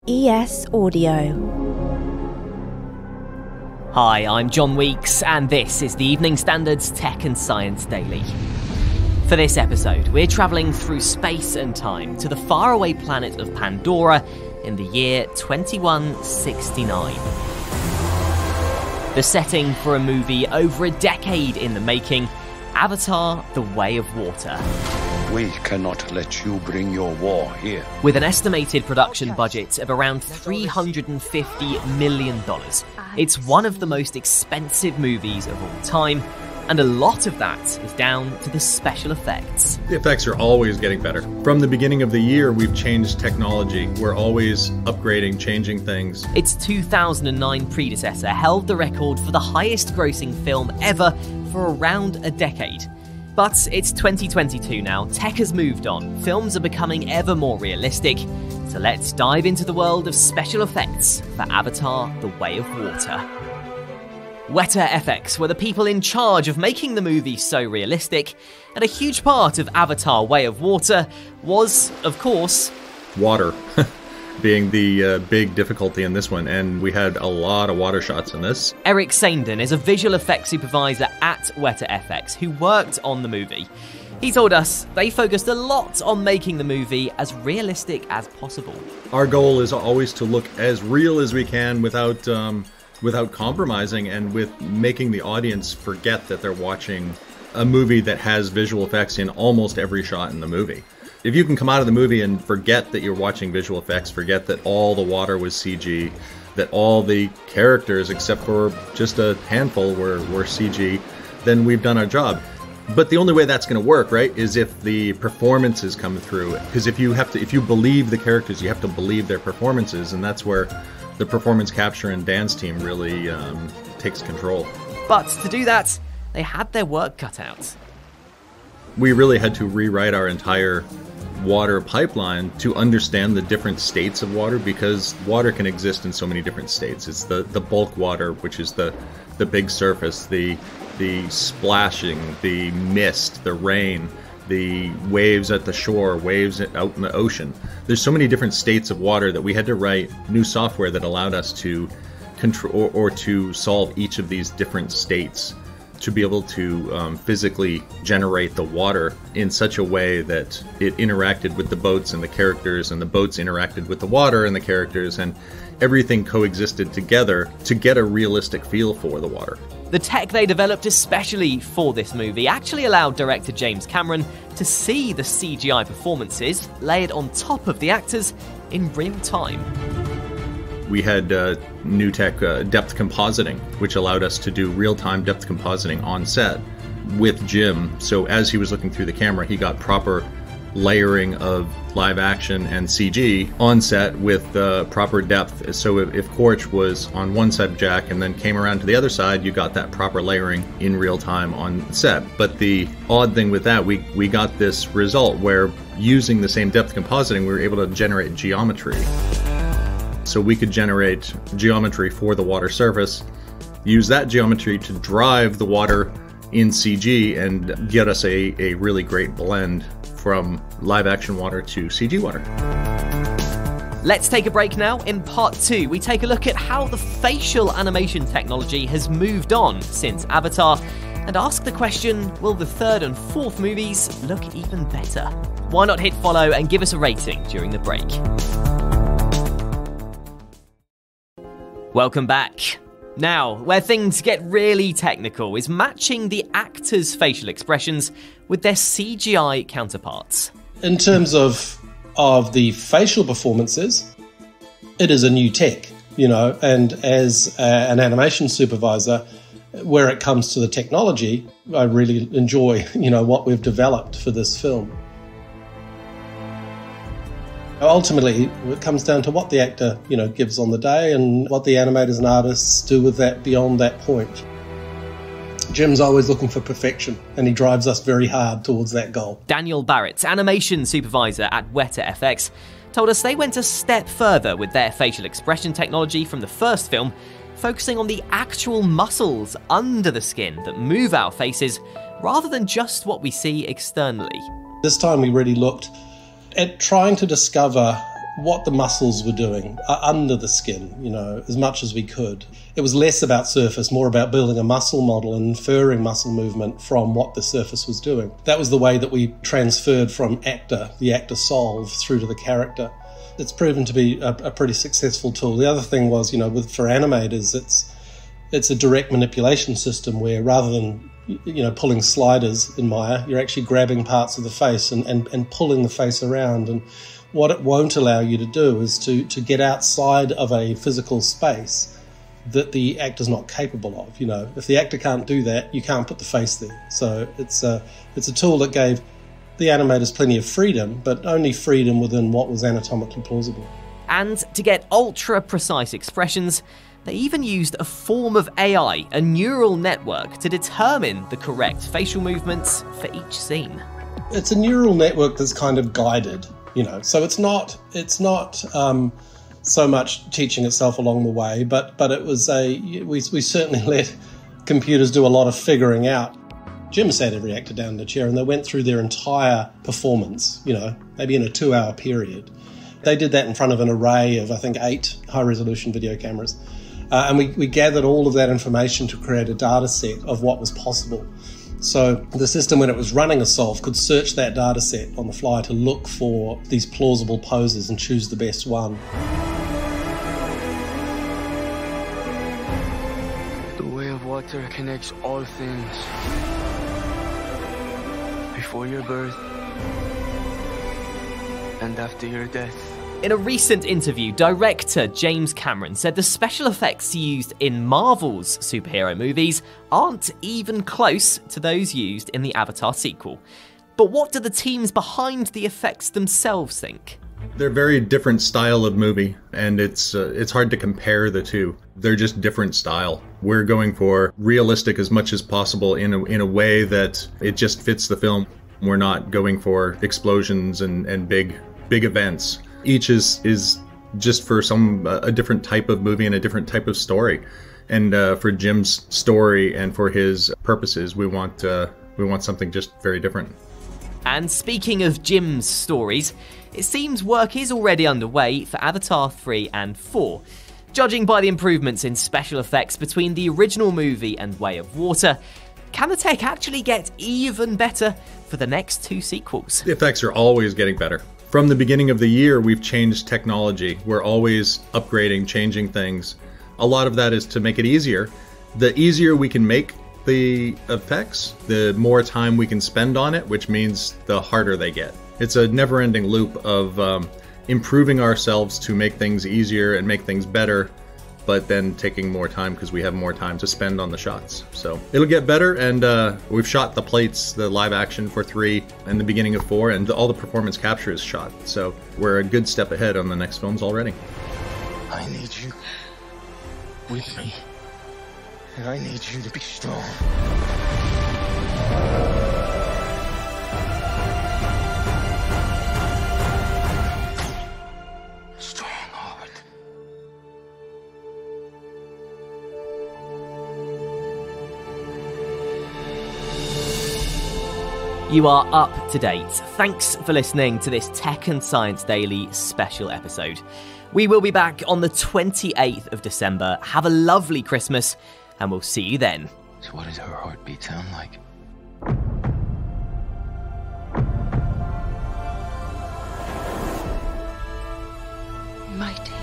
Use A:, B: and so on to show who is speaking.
A: ES Audio.
B: Hi, I'm John Weeks, and this is the Evening Standard's Tech and Science Daily. For this episode, we're travelling through space and time to the faraway planet of Pandora in the year 2169. The setting for a movie over a decade in the making, Avatar: The Way of Water.
C: We cannot let you bring your war here.
B: With an estimated production budget of around $350 million, it's one of the most expensive movies of all time, and a lot of that is down to the special effects.
D: The effects are always getting better. From the beginning of the year, we've changed technology. We're always upgrading, changing things.
B: Its 2009 predecessor held the record for the highest grossing film ever for around a decade. But it's 2022 now, tech has moved on, films are becoming ever more realistic, so let's dive into the world of special effects for Avatar: The Way of Water. Weta FX were the people in charge of making the movie so realistic, and a huge part of Avatar: Way of Water was, of course,
D: water. Being the big difficulty in this one, and we had a lot of water shots in this.
B: Saindon is a visual effects supervisor at Weta FX who worked on the movie. He told us they focused a lot on making the movie as realistic as possible.
D: Our goal is always to look as real as we can without compromising, and with making the audience forget that they're watching a movie that has visual effects in almost every shot in the movie. If you can come out of the movie and forget that you're watching visual effects, forget that all the water was CG, that all the characters, except for just a handful, were CG, then we've done our job. But the only way that's going to work, right, is if the performances come through. Because if you believe the characters, you have to believe their performances, and that's where the performance capture and dance team really takes control.
B: But to do that, they had their work cut out.
D: We really had to rewrite our entire water pipeline to understand the different states of water, because water can exist in so many different states. It's the bulk water, which is the big surface, the splashing, the mist, the rain, the waves at the shore, waves out in the ocean. There's so many different states of water that we had to write new software that allowed us to control or to solve each of these different states, to be able to physically generate the water in such a way that it interacted with the boats and the characters, and the boats interacted with the water and the characters, and everything coexisted together to get a realistic feel for the water.
B: The tech they developed especially for this movie actually allowed director James Cameron to see the CGI performances layered on top of the actors in real time.
D: We had new tech depth compositing, which allowed us to do real-time depth compositing on set with Jim. So as he was looking through the camera, he got proper layering of live action and CG on set with proper depth. So if Quaritch was on one side of Jack and then came around to the other side, you got that proper layering in real time on set. But the odd thing with that, we got this result where, using the same depth compositing, we were able to generate geometry. So we could generate geometry for the water surface, use that geometry to drive the water in CG, and get us a really great blend from live action water to CG water.
B: Let's take a break now. In part 2, we take a look at how the facial animation technology has moved on since Avatar, and ask the question, will the third and fourth movies look even better? Why not hit follow and give us a rating during the break? Welcome back. Now, where things get really technical is matching the actors' facial expressions with their CGI counterparts.
E: In terms of the facial performances, it is a new tech, and as an animation supervisor, where it comes to the technology, I really enjoy, what we've developed for this film. Ultimately, it comes down to what the actor, gives on the day, and what the animators and artists do with that beyond that point. Jim's always looking for perfection, and he drives us very hard towards that goal.
B: Daniel Barrett, animation supervisor at Weta FX, told us they went a step further with their facial expression technology from the first film, focusing on the actual muscles under the skin that move our faces, rather than just what we see externally.
E: This time we really looked at trying to discover what the muscles were doing under the skin, as much as we could. It was less about surface, more about building a muscle model and inferring muscle movement from what the surface was doing. That was the way that we transferred from the actor solve, through to the character. It's proven to be a pretty successful tool. The other thing was, for animators, it's a direct manipulation system where rather than pulling sliders in Maya, you're actually grabbing parts of the face and pulling the face around. And what it won't allow you to do is to get outside of a physical space that the actor's not capable of. If the actor can't do that, you can't put the face there. So it's a tool that gave the animators plenty of freedom, but only freedom within what was anatomically plausible.
B: And to get ultra-precise expressions, they even used a form of AI, a neural network, to determine the correct facial movements for each scene.
E: It's a neural network that's kind of guided, so it's not so much teaching itself along the way, but it was we certainly let computers do a lot of figuring out. Jim sat every actor down in a chair and they went through their entire performance, maybe in a 2-hour period. They did that in front of an array of, I think, 8 high-resolution video cameras. And we gathered all of that information to create a data set of what was possible. So the system, when it was running a solve, could search that data set on the fly to look for these plausible poses and choose the best one.
A: The way of water connects all things. Before your birth and after your death.
B: In a recent interview, director James Cameron said the special effects used in Marvel's superhero movies aren't even close to those used in the Avatar sequel. But what do the teams behind the effects themselves think?
D: They're very different style of movie, and it's hard to compare the two. They're just different style. We're going for realistic as much as possible in a way that it just fits the film. We're not going for explosions and big events. Each is just for a different type of movie and a different type of story. And for Jim's story and for his purposes, we want something just very different.
B: And speaking of Jim's stories, it seems work is already underway for Avatar 3 and 4. Judging by the improvements in special effects between the original movie and Way of Water, can the tech actually get even better for the next 2 sequels?
D: The effects are always getting better. From the beginning of the year, we've changed technology. We're always upgrading, changing things. A lot of that is to make it easier. The easier we can make the effects, the more time we can spend on it, which means the harder they get. It's a never-ending loop of improving ourselves to make things easier and make things better, but then taking more time because we have more time to spend on the shots. So it'll get better, and we've shot the plates, the live action for 3 and the beginning of 4, and all the performance capture is shot. So we're a good step ahead on the next films already.
A: I need you with me, and I need you to be strong. Strong-hearted.
B: You are up to date. Thanks for listening to this Tech and Science Daily special episode. We will be back on the 28th of December. Have a lovely Christmas, and we'll see you then.
A: So what does her heartbeat sound like?
F: Mighty.